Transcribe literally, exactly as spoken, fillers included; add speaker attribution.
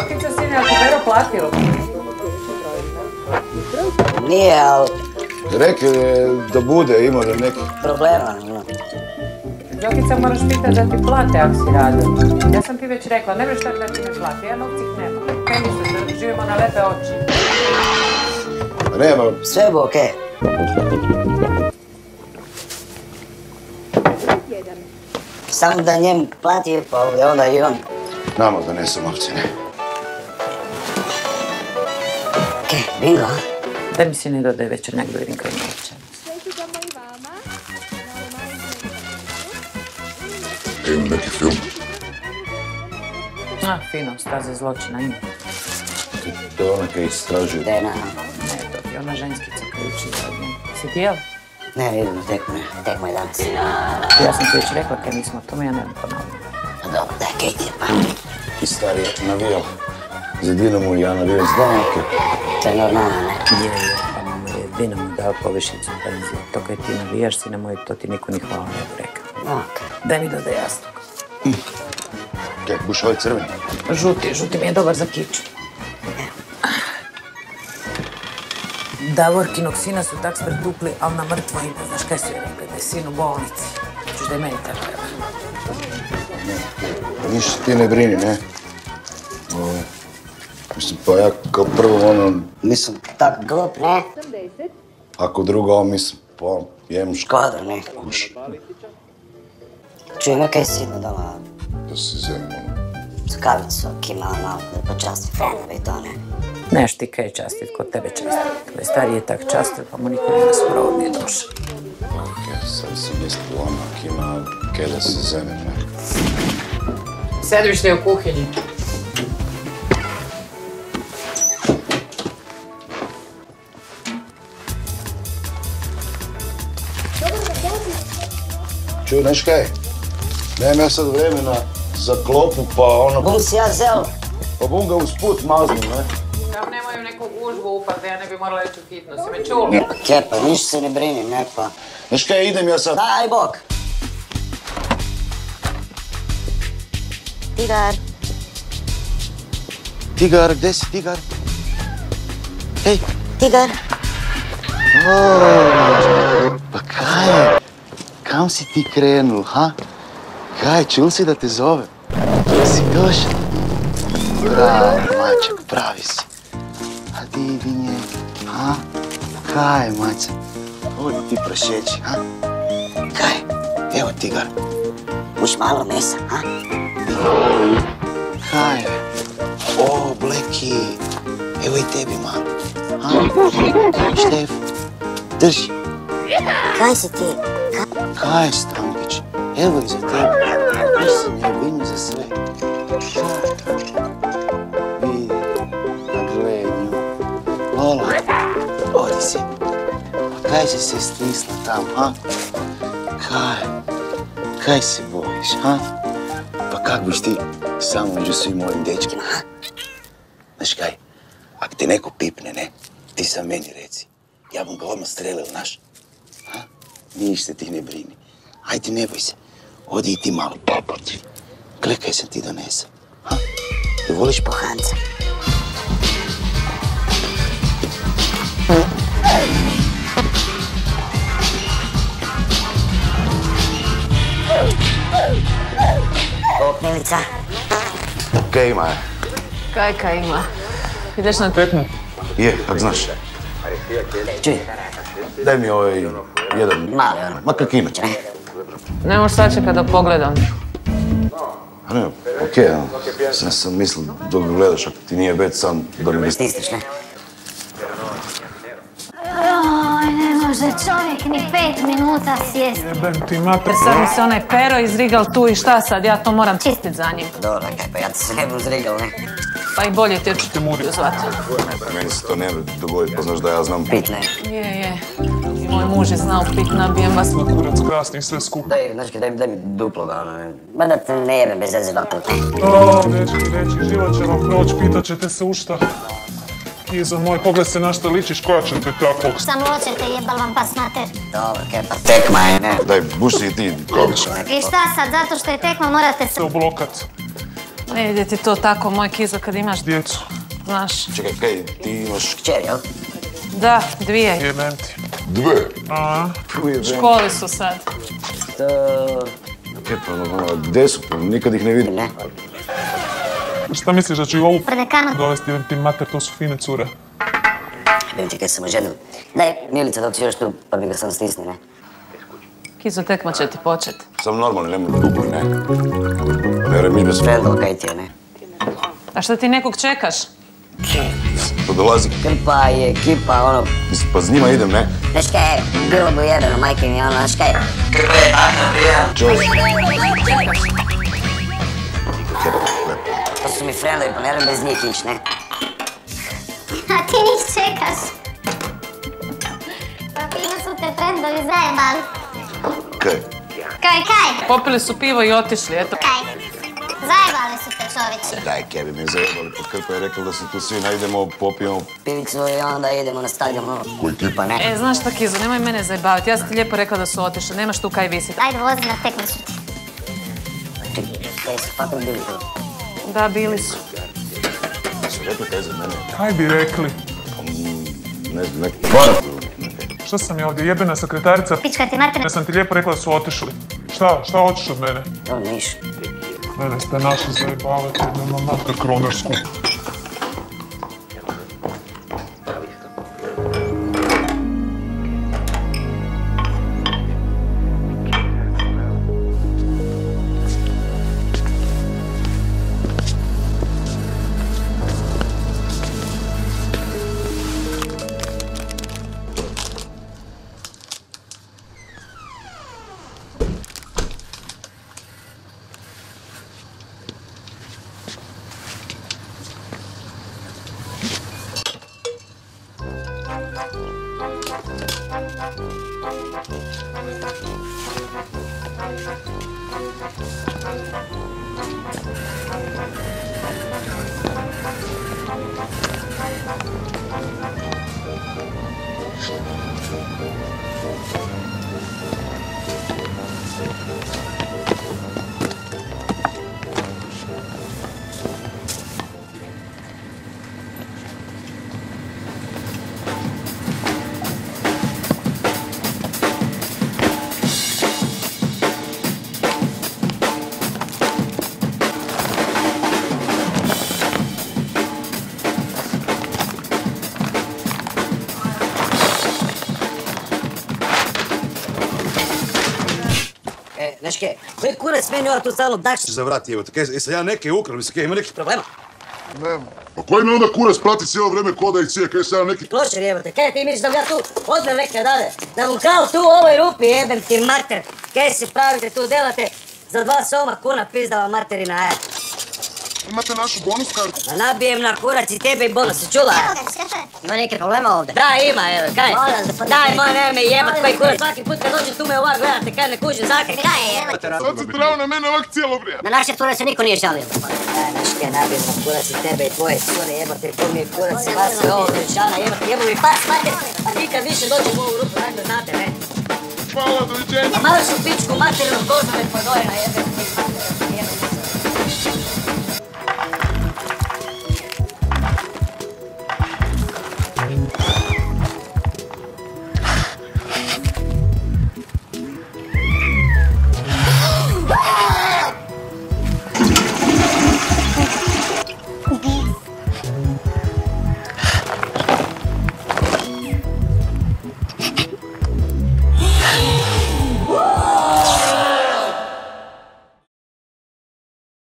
Speaker 1: Đokica, sine, ali ti Pero platio?
Speaker 2: Nije, ali...
Speaker 3: Rekao je da bude, ima li nekih
Speaker 2: problema.
Speaker 1: Đokica, moraš pitati da ti plate ako si radio. Ja sam ti već rekla, ne vreš tako da ti ne plati, ja novcih nema. Kaj misliš, da živimo na lepe oči?
Speaker 3: Nema.
Speaker 2: Sve bu okej. Samo da njem plati, pa onda i on.
Speaker 3: Nama donesu novce, ne.
Speaker 2: Okej, bingo.
Speaker 1: Da mi si ne dodaj večer, nek da vidim kaj neće.
Speaker 3: Imam neki film.
Speaker 1: A, fino, staze zločina ima.
Speaker 3: To je ona kaj istražuje.
Speaker 2: Dena.
Speaker 1: Ne, to je ona ženskica kaj uči zadnje. Si ti jel?
Speaker 2: Ne, idemo, tekmo je, tekmo je danas.
Speaker 1: Ja sam ti već rekla kaj nismo o tome, ja ne vam ponavljam.
Speaker 2: Pa dobro, daj, kaj ti je pa?
Speaker 3: I stari je navijao za Dinamo i ja navijao za Danake.
Speaker 2: To je normalno, ne?
Speaker 1: Je, je, pa mama je Dinamo dao povišicu penzije. To kaj ti navijaš, sine moj, to ti niko ni hvala ne bi rekao.
Speaker 2: Ok.
Speaker 1: Daj mi dodaj jastuk.
Speaker 3: Kaj, buš ovaj crveni?
Speaker 1: Žuti, žuti mi je dobar za kiču. Davorkinog sina su tak spretukli, ali na mrtvo ime. Znaš kaj su je rekli, da je sin u bolnici. Čuš da je meni tako treba.
Speaker 3: Ništa ti ne brini, ne? Ove, mislim, pa ja kao prvo ono...
Speaker 2: Nisam tak glup, ne?
Speaker 3: Ako drugo, ovo mislim, pa jem
Speaker 2: Škoda, ne?
Speaker 3: kuš.
Speaker 2: Čuj, ima kaj sitno doma.
Speaker 3: Da se zemlja, ono.
Speaker 2: S kavicu, kimala malo, da počasti frenove i to, ne?
Speaker 1: Neš ti kaj častit, kod tebe častit. Tvoj stari je tak častil, pa mu niko nije spravo nije došao.
Speaker 3: Ok, sad sam mislila onak ima kaj da se zemlja, ne?
Speaker 1: Sedište je u kuhinji.
Speaker 3: Čuj, neš kaj? Nemam ja sad vremena za klopu, pa ono...
Speaker 2: Bum si ja zel.
Speaker 3: Pa bum ga usput maznim, ne?
Speaker 1: Tam nemaju neku gužbu upad, da ja ne bi morala ići u hitnu. Si me čula?
Speaker 2: Kepa, ništa se ne brini, ne pa.
Speaker 3: Neš kaj, idem ja sad...
Speaker 2: Daj, bok! Tigar.
Speaker 3: Tigar, gde si, Tigar? Hej!
Speaker 2: Tigar.
Speaker 3: Pa kaj? Kam si ti krenul, ha? Kaj, čul si da te zove? Si došao? Bravo, mačak, pravi si. A divin je, ha? Kaj, mačak? Odi ti prašeći, ha? Kaj? Evo, Tigar.
Speaker 2: Buš malo mesa, ha?
Speaker 3: Kaj? O, Bleki. Evo i tebi, malo. Ha? Štef, drži.
Speaker 2: Kaj si ti?
Speaker 3: Kaj, Stankić? Evo i za tebe. Mislim, ne brini za sve. Vidi, a gledaj nju. Lola, odi si. Pa kaj si se stisla tam, ha? Kaj? Kaj se bojiš, ha? Pa kak biš ti samo među svim ovim dečkima, ha? Znaš kaj, ak te neko pipne, ne, ti sam meni reci. Ja bom ga odmah strelil, znaš? Ha? Ništa ti ne brini. Ajde, ne boj se. Odi i ti malo popati. Gle kaj sam ti donesao. Ha? Ti voliš pohanca?
Speaker 2: Milica.
Speaker 3: Kaj ima je?
Speaker 1: Kaj kaj ima? Ideš na tekmu?
Speaker 3: Je, kak znaš.
Speaker 2: Čuj.
Speaker 3: Daj mi ovaj jedan...
Speaker 2: Mali ono.
Speaker 3: Ma kak inače.
Speaker 2: Ne?
Speaker 1: Ne možeš sačekat da pogledam.
Speaker 3: A ne, okej, okay, sam sam mislil dok gledaš, ako ti nije već sam da mi...
Speaker 2: Stisneš, ne?
Speaker 4: Joj, ne može čovjek ni pet minuta sjesti.
Speaker 5: Jebem ti mater.
Speaker 1: Sad mi se onaj Pero izrigal tu i šta sad, ja to moram čistit za njim.
Speaker 2: Dobro, kaj pa ja ti se ne bih uzrigal, ne?
Speaker 1: Pa i bolje ti ću te murio zvati.
Speaker 3: Meni se to ne bi dogoditi, pa znaš da ja znam...
Speaker 2: Pit, ne?
Speaker 1: Je, je. I moj muž je znao pit, nabijem vas.
Speaker 5: Na kurac krasni sve skupa.
Speaker 2: Daj, znaš kaj, daj, daj mi duplo da ono, ne? Ma da te ne jebem bez veze doktor, ne?
Speaker 5: O, dečki, dečki, život će vam proći, pitat ćete se u šta. Izo moj, pogled se na šta ličiš, koja ćete takvog.
Speaker 4: Samo hoćete, jebal vam pas mater.
Speaker 2: Dobro, kaj pa tekma je, ne?
Speaker 3: Daj, buš si i ti, ković.
Speaker 4: I šta sad, zato što je tekma morate se...
Speaker 5: Se oblokat.
Speaker 1: Ne ide ti to tako, moj Kizo, kad imaš
Speaker 5: Djecu.
Speaker 1: znaš.
Speaker 3: Čekaj, kaj, ti imaš...
Speaker 2: Kćer, jel?
Speaker 1: Da, dvije.
Speaker 5: Jebenti.
Speaker 3: Dve?
Speaker 5: A,
Speaker 1: U školi su sad.
Speaker 2: To...
Speaker 3: Kaj pa, ono, gdje su? Nikad ih ne vidim.
Speaker 2: Ne.
Speaker 5: šta misliš da ću i ovu
Speaker 4: Prodekanu.
Speaker 5: dovesti ti mater, to su fine cure.
Speaker 2: Vidim ti kaj sam oženil. Daj, Milica, dok si još tu, pa bi ga sam stisni, ne?
Speaker 1: Kizo, tekma će ti počet.
Speaker 3: Sam normalni, nemoj dupli, ne? Vjerujem mi bez...
Speaker 2: Frendel, kaj ti je, ne?
Speaker 1: A šta ti nekog čekaš?
Speaker 3: To dolazi.
Speaker 2: Krpa je, ekipa, ono...
Speaker 3: Pa s njima idem, ne?
Speaker 2: Znaš kaj, bilo bi jebeno, majke mi, ono, znaš kaj? To su mi frendovi, pa ne vjerujem bez njih ić, ne?
Speaker 4: A ti njih čekaš. Pa fino su te trendovi zajebali.
Speaker 3: Kaj?
Speaker 4: Kaj, kaj?
Speaker 1: Popili su pivo i otišli, eto.
Speaker 4: Kaj? Zajebali su te, čoveče.
Speaker 3: Daj, kaj bi me zajebali, pa Krpa je rekao da se tu svi najdemo, popijemo.
Speaker 2: Pivicu i onda idemo na stadion, ono...
Speaker 3: Koji tip?
Speaker 2: Pa ne.
Speaker 1: E, znaš šta, Kizo, nemoj mene zajebaviti. Ja sam ti lijepo rekla da su otišli, nemaš tu kaj visiti.
Speaker 4: Ajde, vozi na tekmicu ti.
Speaker 2: Kaj su fakat bili tu?
Speaker 1: Da, bili su.
Speaker 3: Su rekli kaj za mene?
Speaker 5: Kaj bi rekli?
Speaker 3: Pa, mm, ne znam, neki...
Speaker 5: Šta sam ja ovdje, jebena sekretarica?
Speaker 4: Pička ti Martina.
Speaker 5: Ja sam ti lijepo rekla da su otišli. Šta, šta hoćeš od mene?
Speaker 2: To niš.
Speaker 5: Mene ste našli zajebavati, idemo mater kronersku.
Speaker 2: E, znaš kaj, koji kurac meni ova tu stalno dakši?
Speaker 3: Za vrat, evo te, kaj, jesam ja neke ukrao, mislim, kaj, ima nekih
Speaker 2: Problema?
Speaker 6: Pa koji me onda kurac prati cijelo vrijeme koda i cije, kaj sam ja neki...
Speaker 2: Klošer jebote, kaj ti misliš da bi ja tu odmah neka dade? Da mu kao tu u ovoj rupi jebem ti mater, kaj se pravite tu, delate za dva soma kuna pizdava materina, e.
Speaker 6: Imate našu bonus kartu?
Speaker 2: Da nabijem na kurac i tebe i bonus, si čula?
Speaker 4: Evo ga, šefe.
Speaker 2: Ima neke problema ovdje? Da, ima, evo, kaj? Daj, moj, nemoj me jebat koji kurac, svaki put kad dođem tu me ovak gledate, kaj ne kužim zakaj? Kaj je, evo?
Speaker 6: Sad se treba na mene ovak cijelo vrijeme.
Speaker 2: Na naše kurac se niko nije žalio. Daj, naš kaj nabijem na kurac i tebe i tvoje sure, jebote, ko mi je kurac i vas je ovo dešana, jebote, jebo mi pas, mater, a nikad više dođem u ovu rupu, dakle, znate, ne?
Speaker 6: Hvala, doviđenja.
Speaker 2: Malo su pičku materinu, kožu me podojena, jebe.